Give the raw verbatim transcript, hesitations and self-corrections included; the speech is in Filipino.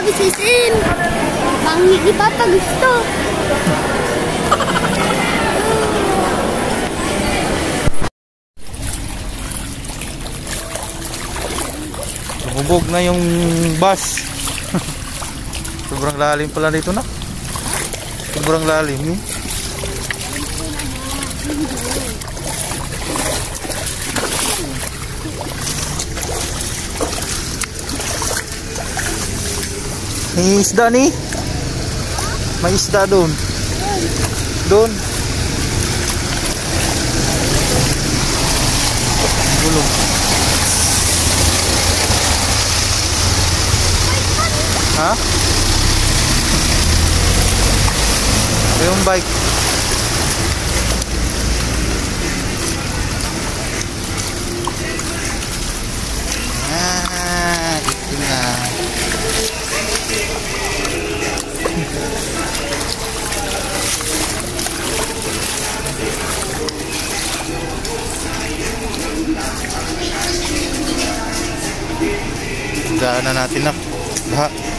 bisisin. Pangigi papa gusto. Bubog na yung bus. Sobrang lalim pala dito na. Sobrang lalim yun. May isda ni. May isda doon. Doon. Gulong. Ha? Ito yung bike. Ah, ito na. Daan na natin na. Baha.